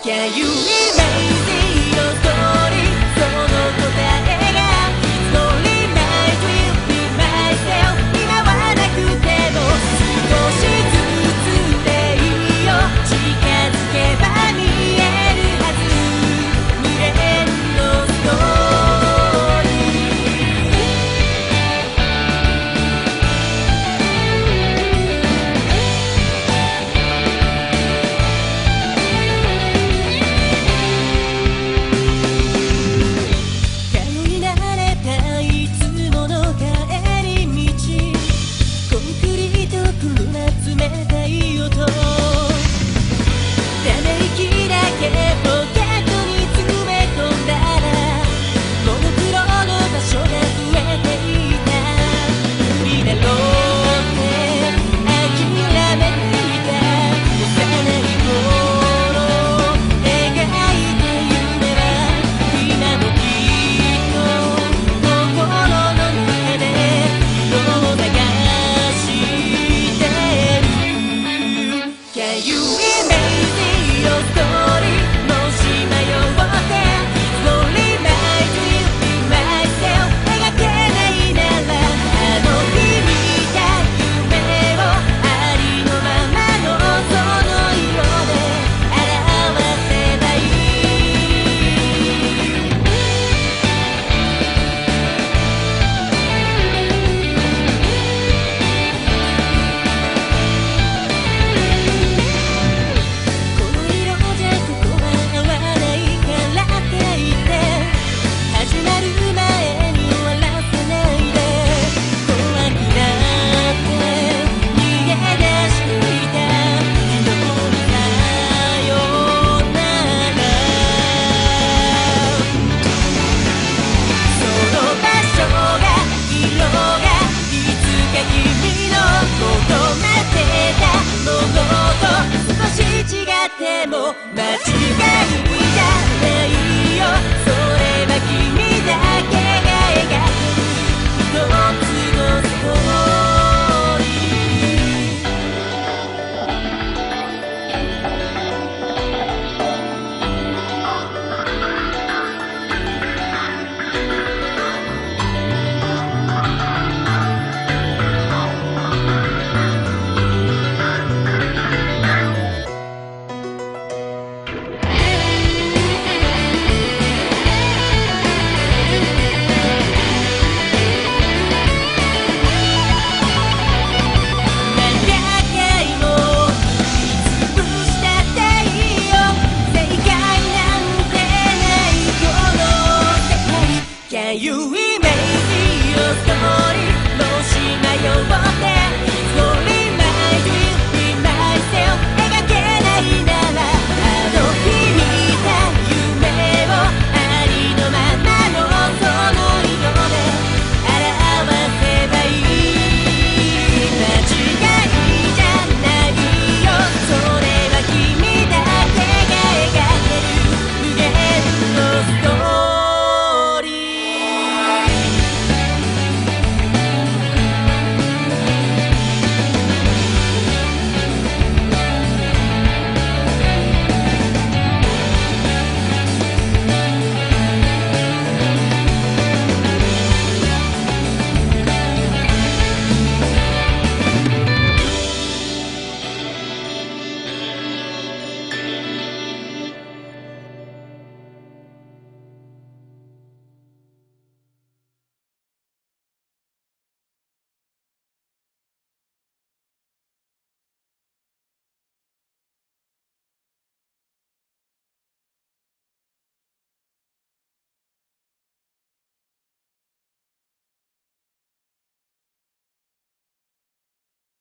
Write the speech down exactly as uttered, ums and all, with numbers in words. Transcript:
Can you imagine your story? その答えが It's only my dream, be myself 今はなくても少しずつでいいよ近づけば見えるはず無限のストーリ影になれたいつもの帰り道コンクリート来るな冷たい音ため息だけポケットに詰め込んだらモノクロの場所が増えていた無理だろうって諦めていた幼い頃描いた夢は今もきっと心の中で色を流してる Can you imagine your story? もし迷ってIt's only my dream, be myself 描けないならあの日見た夢をありのままのその色で表せばいいこの色じゃここは合わないからって言って始まる前に終わらせないで怖くなって逃げ出していた昨日のさよならその場所が色がいつか君の求めてたものと少し違っても間違い